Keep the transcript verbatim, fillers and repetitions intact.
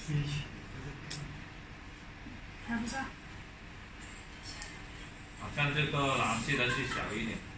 还不错。 好像这个蓝色的是小一点。